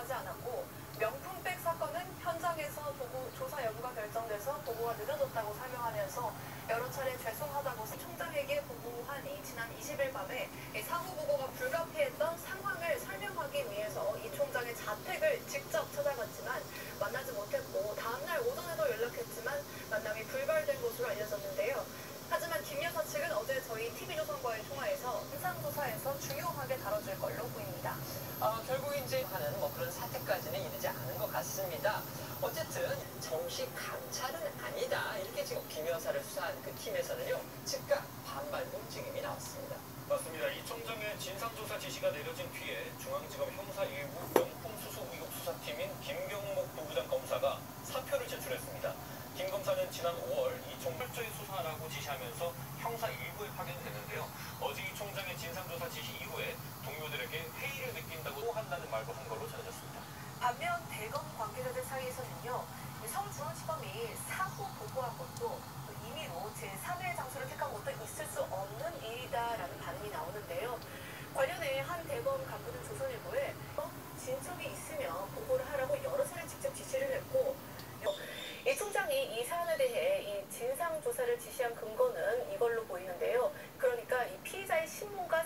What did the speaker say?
하지 않았고 명품백 사건은 현장에서 조사 여부가 결정돼서 보고가 늦어졌다고 설명하면서 여러 차례 죄송하다고 총장에게 보고하니 지난 20일 밤에 사후 보고가 불가피했던 상황을 설명하기 위해서 이 총장의 자택을 직접 찾아갔지만 만나지 못했고 다음날 오전에도 연락했지만 만남이 불발된 것으로 알려졌는데요. 하지만 김 여사 측은 어제 저희 TV조선과의 통화에서 진상조사에서 중요하게 다뤄질 걸로 보입니다. 결국 이제 하는 그런 사태까지는 이르지 않은 것 같습니다. 어쨌든 정식 감찰은 아니다. 이렇게 지금 김 여사를 수사한 그 팀에서는요, 즉각 반발의 움직임이 나왔습니다. 맞습니다. 이 총장의 진상조사 지시가 내려진 뒤에 중앙지검 형사 1부 명품수수 의혹 수사팀인 김경목 부부장 검사가 사표를 제출했습니다. 김 검사는 지난 5월 이 총 철저히 수사하라고 지시하면서 형사 1부에 파견됐는데요. 어제 이 총장의 진상조사 지시 이후에 동료들에게 회의를 느낀다고 한다는 말도 한 걸로 전해졌습니다. 반면 대검 관계자들 사이에서는요, 서울중앙지검이 사후 보고한 것도 임의로 제3의 장소를 택한 것도 있을 수 없는 일이다라는 반응이 나오는데요. 관련해 한 대검 간부는 조선일보에 진척이 있으면 보고를 하라고 여러 차례 직접 지시를 했고, 이 총장이 이 사안에 대해 이 진상조사를 지시한 근거는 이걸로 보이는데요. 그러니까 이 피의자의 신문과